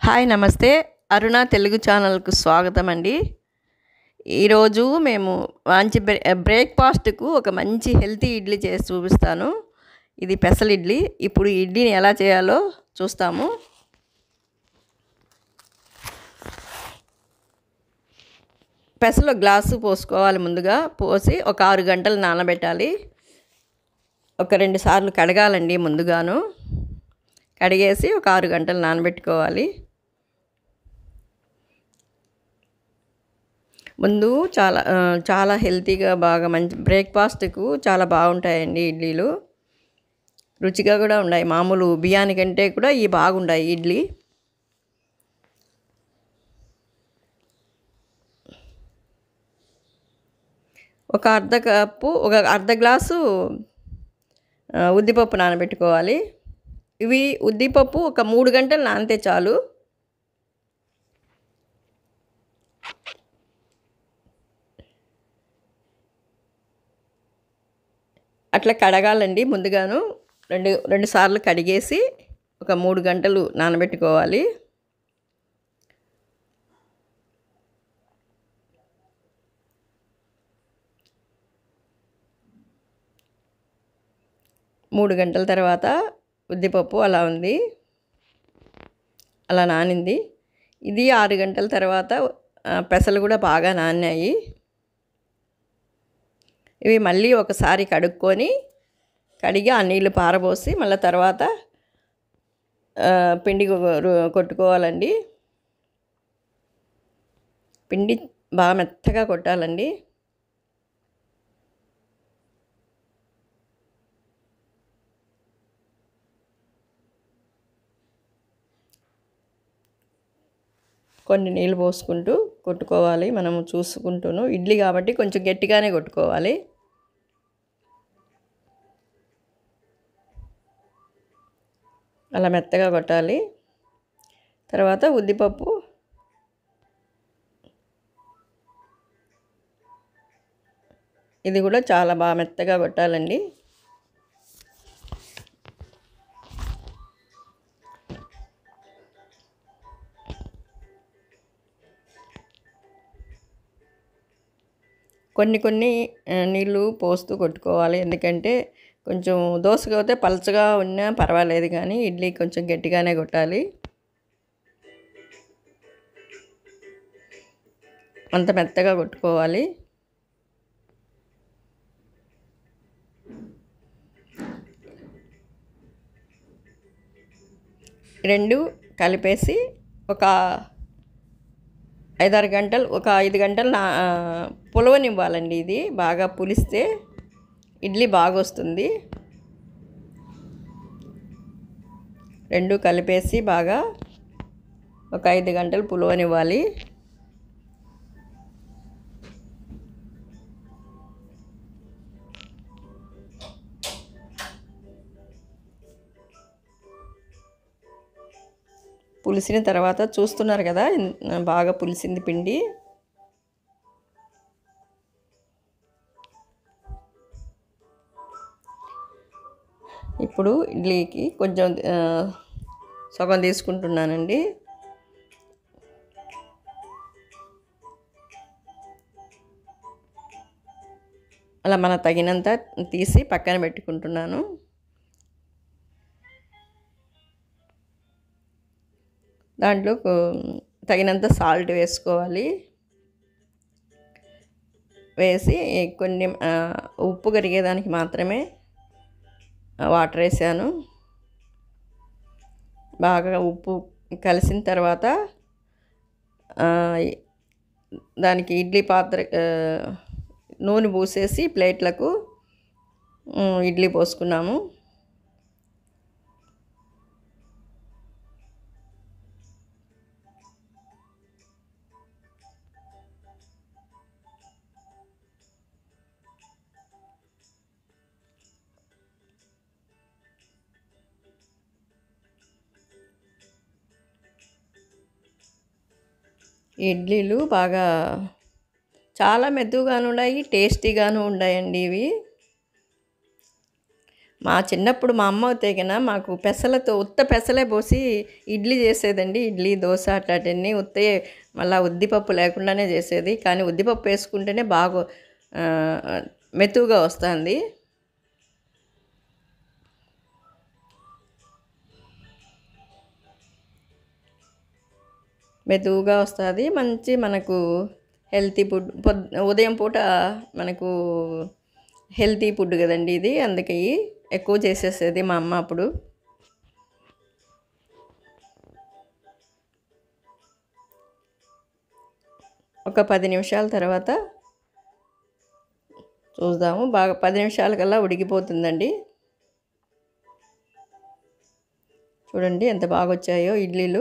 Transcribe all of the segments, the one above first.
Hi నమస్తే అరుణ తెలుగు ఛానల్కు స్వాగతం అండి. ఈరోజు మేము మంచి బ్రేక్ఫాస్ట్కు ఒక మంచి హెల్తీ ఇడ్లీ చేసి చూపిస్తాను. ఇది పెసల ఇడ్లీ. ఇప్పుడు ఈ ఇడ్లీని ఎలా చేయాలో చూస్తాము. పెసలు గ్లాసు పోసుకోవాలి. ముందుగా పోసి ఒక 6 గంటలు నానబెట్టాలి. ఒక 2 సార్లు కడగాలండి. ముందుగాను కడిగేసి ఒక 6 గంటలు నానబెట్టుకోవాలి. ముందు చాలా హెల్తీగా బాగా మంచి బ్రేక్ఫాస్ట్కు చాలా బాగుంటాయండి ఇడ్లీలు. రుచిగా కూడా ఉన్నాయి. మామూలు బియ్యానికంటే కూడా ఇవి బాగుంటాయి ఇడ్లీ. ఒక అర్ధ గ్లాసు ఉద్దిపప్పు నానబెట్టుకోవాలి. ఇవి ఉద్దిపప్పు ఒక 3 గంటలు నానితే చాలు. అట్లా కడగాలండి. ముందుగాను రెండు సార్లు కడిగేసి ఒక 3 గంటలు నానబెట్టుకోవాలి. మూడు గంటల తర్వాత ఉద్దిపప్పు అలా ఉంది, అలా నానింది. ఇది 6 గంటల తర్వాత పెసలు కూడా బాగా నానాయి. ఇవి మళ్ళీ ఒకసారి కడిగి ఆ నీళ్ళు పారబోసి మళ్ళీ తర్వాత పిండి కొట్టుకోవాలండి. పిండి బాగా మెత్తగా కొట్టాలండి. కొన్ని నీళ్ళు పోసుకుంటూ కొట్టుకోవాలి. మనము చూసుకుంటూను, ఇడ్లీ కాబట్టి కొంచెం గట్టిగానే కొట్టుకోవాలి. అలా మెత్తగా కొట్టాలి. తర్వాత ఉద్దిపప్పు ఇది కూడా చాలా బాగా మెత్తగా కొట్టాలండి. కొన్ని నీళ్ళు పోస్తూ కొట్టుకోవాలి. ఎందుకంటే కొంచెం దోసగా అయితే పలచగా ఉన్నా పర్వాలేదు, కానీ ఇడ్లీ కొంచెం గట్టిగానే కొట్టాలి. అంత మెత్తగా కొట్టుకోవాలి. రెండు కలిపేసి ఒక 5-6 గంటలు, ఒక 5 గంటలు పులవనివ్వాలండి. ఇది బాగా పులిస్తే ఇడ్లీ బాగా వస్తుంది. రెండు కలిపేసి బాగా ఒక 5 గంటలు పులవనివ్వాలి. పులిసిన తర్వాత చూస్తున్నారు కదా, బాగా పులిసింది పిండి. ఇప్పుడు ఇడ్లీకి కొంచెం సగం తీసుకుంటున్నానండి. అలా మన తగినంత తీసి పక్కన పెట్టుకుంటున్నాను. దాంట్లో తగినంత సాల్ట్ వేసుకోవాలి. వేసి కొన్ని ఉప్పు కరిగేదానికి మాత్రమే వాటర్ వేసాను. బాగా ఉప్పు కలిసిన తర్వాత దానికి ఇడ్లీ పాత్ర నూనె పూసేసి ప్లేట్లకు ఇడ్లీ పోసుకున్నాము. ఇడ్లీలు బాగా చాలా మెత్తగాను ఉన్నాయి, టేస్టీగాను ఉన్నాయండి. ఇవి మా చిన్నప్పుడు మా అమ్మ తెగిన మాకు పెసలతో ఉత్త పెసలే పోసి ఇడ్లీ చేసేదండి. ఇడ్లీ, దోశ అట్లాంటివన్నీ ఉత్తే, మళ్ళీ ఉద్దిపప్పు లేకుండానే చేసేది. కానీ ఉద్దిపప్పు వేసుకుంటేనే బాగా మెతువుగా వస్తుంది. మెతువుగా వస్తుంది. మంచి మనకు హెల్తీ ఫుడ్. ఉదయం పూట మనకు హెల్తీ ఫుడ్ కదండి ఇది. అందుకే ఎక్కువ చేసేసేది మా అమ్మ అప్పుడు. ఒక 10 నిమిషాల తర్వాత చూద్దాము. బాగా 10 నిమిషాలకల్లా ఉడికిపోతుందండి. చూడండి ఎంత బాగా వచ్చాయో ఇడ్లీలు.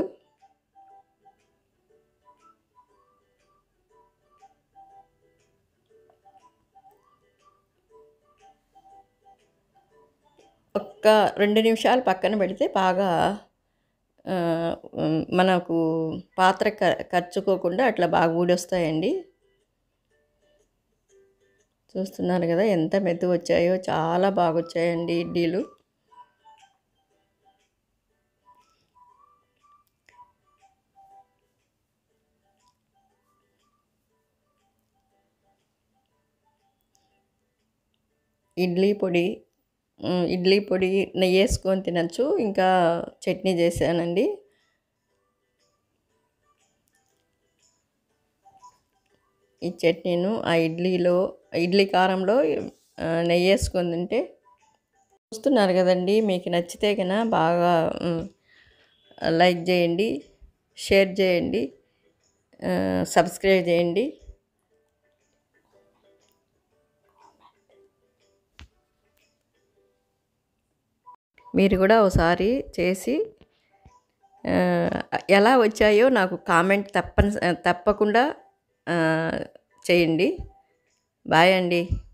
ఒక్క 2 నిమిషాలు పక్కన పెడితే బాగా మనకు పాత్ర ఖర్చుకోకుండా అట్లా బాగా ఊడొస్తాయండి. చూస్తున్నారు కదా ఎంత మెత్తు వచ్చాయో, చాలా బాగా వచ్చాయండి ఇడ్లీలు. ఇడ్లీ పొడి నెయ్యి వేసుకొని తినచ్చు. ఇంకా చట్నీ చేశానండి. ఈ చట్నీను ఆ ఇడ్లీ కారంలో నెయ్యి వేసుకొని తింటే. చూస్తున్నారు కదండి, మీకు నచ్చితే కన్నా బాగా లైక్ చేయండి, షేర్ చేయండి, సబ్స్క్రైబ్ చేయండి. మీరు కూడా ఒకసారి చేసి ఎలా వచ్చాయో నాకు కామెంట్ తప్పకుండా చేయండి. బాయ్ అండి.